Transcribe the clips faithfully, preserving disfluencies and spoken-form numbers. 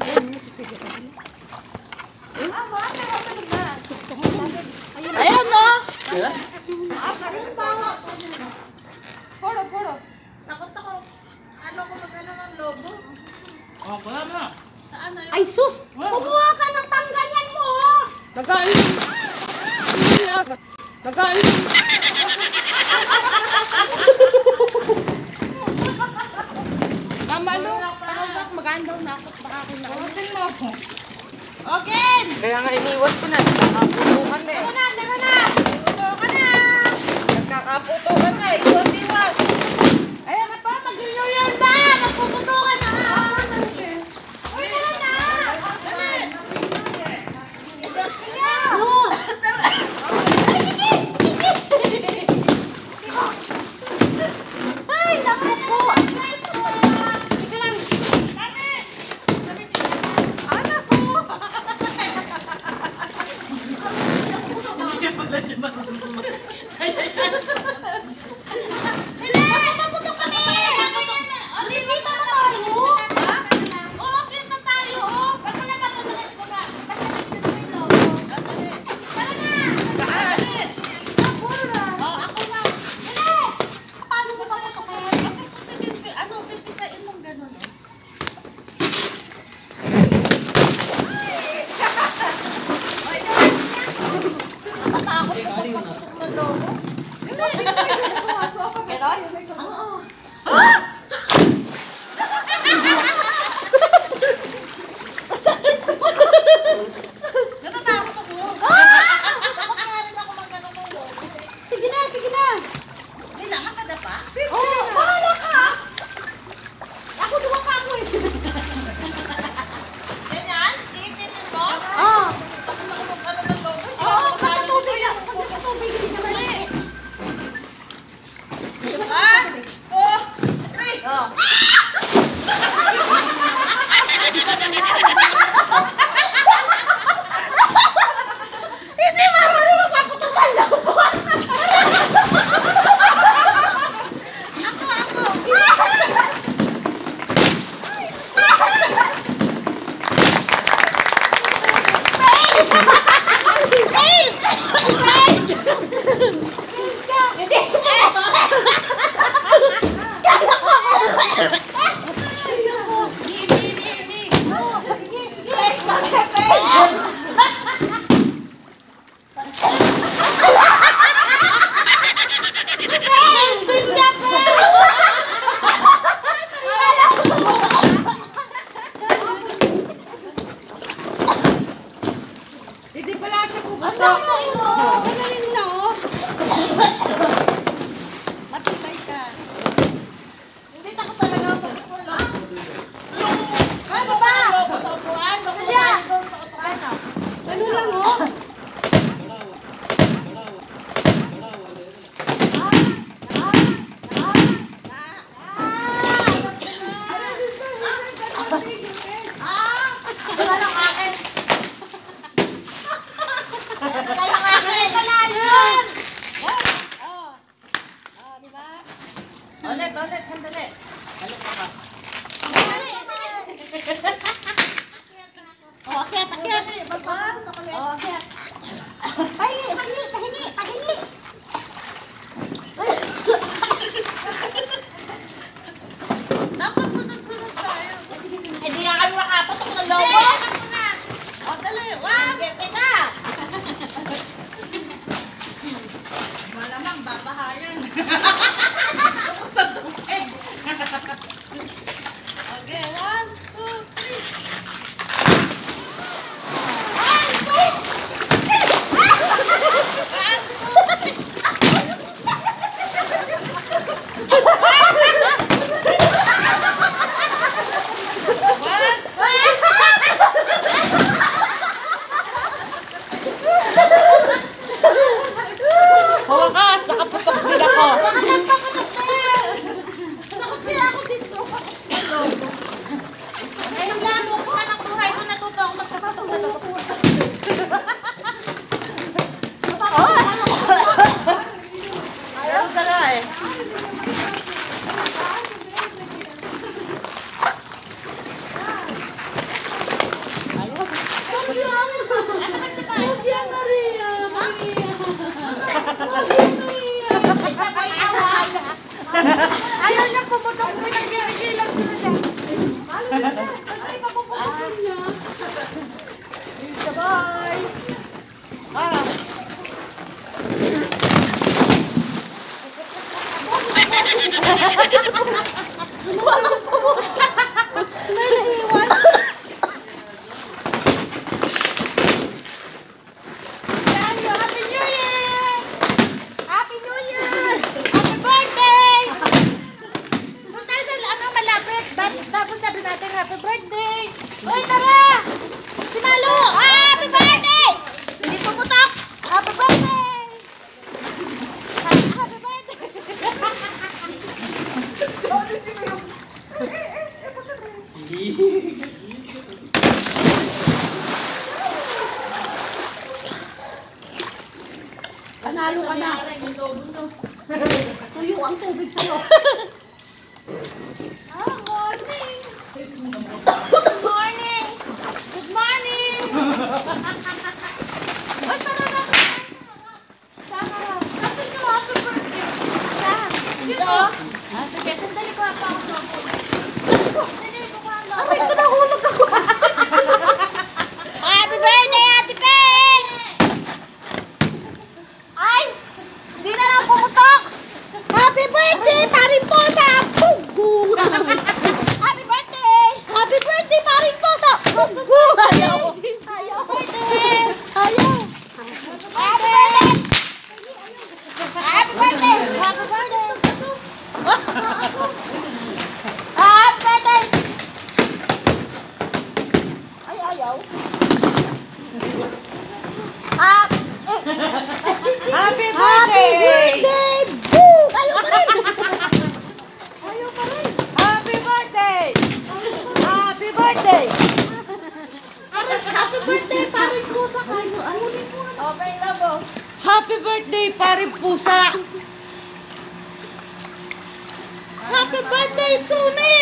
Ayan no. Poro, poro. Takot ako. Ano ko magano ng lobo? Oh, wala na. Ay sus! Kumuha ka ng pangganyan mo! Nagkain. Nagkain. Mama, ano? Parang magandang na ako. Baka ako na. Okay. Kaya nga iniwas ko na. Nagkakaputukan na eh. Tara na! Tara na! Puto ka na! Nagkakaputukan na eh. Iwas-iwas. Ayan na pa! Mag-new year na! Magpuputo ka na! Uy, tara na! Dali! Ay, naku po! Ito lang! Anak ko! Hindi! Maputok kami! Hindi, kita na tayo! Ha? Oo, kita tayo! Ba't ka na maputok ko na? Ba't ka nagtituloy ito? Tara na! Saan? Ako na! Oo, ako na! Hindi! Paano mo ba putukin? Ano, pipisain mong gano'n eh. Nakatakot ko pag patusok ng lobo. Hindi! Ganon? Oo. Natatakot ako. Takot na rin ako mag-ano ng lobo. Sige na, sige na! Hindi na, makadapa. Oo, bahala ka! Ako dumapa ako eh. Ganyan? Iipitin mo? Oo. Pag ako mag-ano ng lobo, hindi Oo, ako pagka makalo tubig dito. lang. Pagka tubig, hindi na mali. One, two, three. Oo. Hindi marunong magpaputukan lang po. Ako, ako. Hindi pala siya pumasok. Ganun lang oh. Matibay ka. Hindi takot talaga ako. Ano ba? Lobo sa upuan? Kaya. Doon sa upuan ah. Ganun lang oh. Wala lang akin. Wala lang akin. Wala yun. Oh. Oh, di ba? Ulit, ulit, sandali. Balik ka ka. Oh, akyat, akyat. Oh, akyat. Pahingi, pahingi, pahingi, pahingi. Dapat sunod-sunod tayo. Hindi na kami makaputok ng lobo. Oh, dali. One. Teka. Malamang babahayan. Sa tubig. Okay, one, two, three. Hawakas, nakaputok din ako. Takot kaya ako dito. Ngayon lang, buka ng buhay ko natuto ako magkakatong na lobo. Meron ka na eh. Ayaw niya pumutok. Pinagkilikilan ko na siya. Ay, papuputin niya. Sabay. Ah. Walang pumutok. May naiwan. Happy New Year! Happy New Year! Happy birthday! Doon tayo sa ano, malapit. Ba- Tapos sabi natin, happy birthday! Uy, tara! Si Malu! Happy birthday! Hindi pumutok! Happy birthday! Ha- Happy birthday! Panalo ka na. Tuyo ang tubig sa'yo. Ah, morning! Good morning! Good morning! Ay, tara na. Tama. Kasi nyo, happy birthday. Saan? Dito. Ah, sige, sandali ko pa ako sa Sandali ko pa ako. Ay, nahulog ako. Happy birthday, Ate Peng! Ay, hindi na lang pumutok. Happy birthday, paring po sa Pugong! Happy birthday! Happy birthday, paring po sa Pugong! Ayaw. Ayaw! birthday! Ayaw. Happy birthday! Happy birthday! Happy birthday! Happy birthday! Ay, ayaw. Ah, eh, Happy Happy birthday. birthday! Boom! Ayaw pa rin! Ayaw pa rin! Happy birthday. Happy birthday. Happy birthday, paring pusa kayo. Alunin mo. Okay, labo. Happy birthday, paring pusa. Happy birthday to me.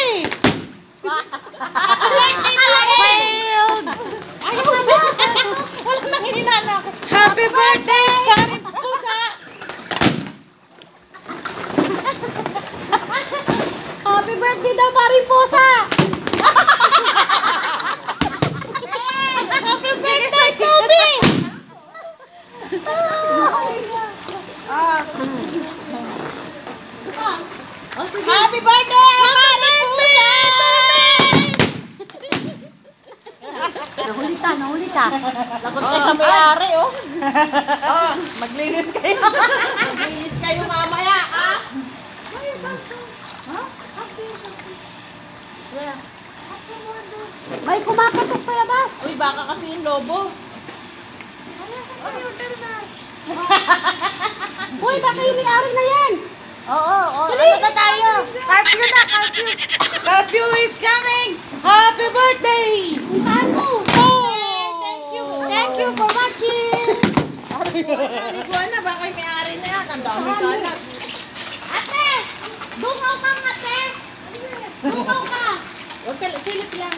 Happy birthday, paring! Failed. Ayaw na! Wala nang hinala ko. Happy birthday, paring pusa. Happy birthday daw, paring pusa! Happy birthday, Toby! Ah. Happy birthday, paring pusa! Nahuli ka, nahuli ka. Lagot kayo sa may-ari, oh. Oh, maglinis kayo. Maglinis kayo mamaya, ah. May kumakatok sa labas. Uy, baka kasi yung lobo. Uy, baka yung may-ari na yan. Oo, oo. Ano na tayo? Curfew na, curfew. Curfew is coming. Happy birthday. Puntahan mo. Oh. Thank you. Thank you for watching. Naliguan na, baka yung may-ari na yan. Ang dami kalat. Ate! Bungaw ka, ate! Bungaw ka! Huwag ka, silip lang.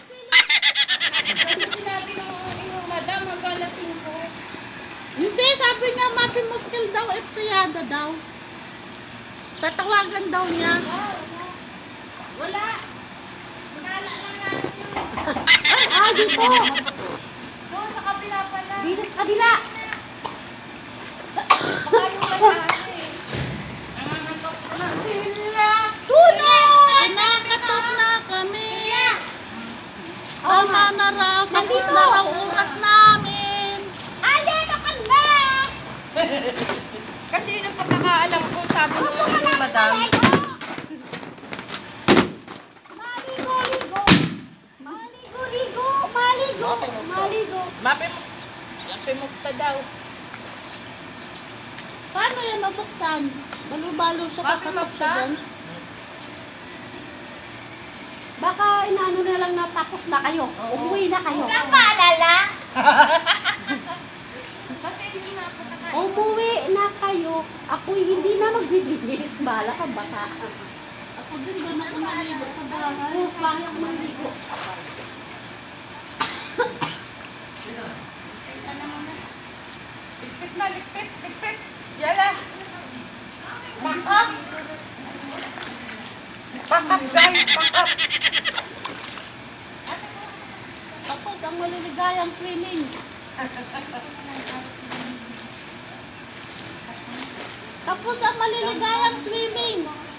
Kasi sinabi ng iyong madam, magkalasin ko. Hindi, sabi niya, Mapi Muskil daw, Epsayada daw. Tatawagan daw niya. Wala. Manala lang natin yun. Ah, dito. Doon sa kabila pala. Dito sa kabila. Baka yung lalaki. Sila! Tunay! Kinakatok na kami! Oo Tama na raw, tapos Nandito. na raw oras namin! Andito ka na! Kasi yun ang pagkakaalam ko, sabi ko yung madam. Maligo-ligo! Maligo-ligo! Maligo! Maligo! Mapi mo, mapi mo ka daw. Paano yan nabuksan? Balo-balo siya, Mapi kakatok mo siya ka? dyan. Baka inaano na lang na tapos na kayo. Umuwi na kayo. Saan paalala? Kasi yun nga pagkakaalam. Umuwi na kayo. Ako'y hindi na magbibihis. Bahala kang basa. Ako din ba na kumaligo sa bahay? Oh, bakit ako maligo? Ligpit na, ligpit, ligpit. Yan na. Maliligayang swimming. Tapos ang maliligayang swimming.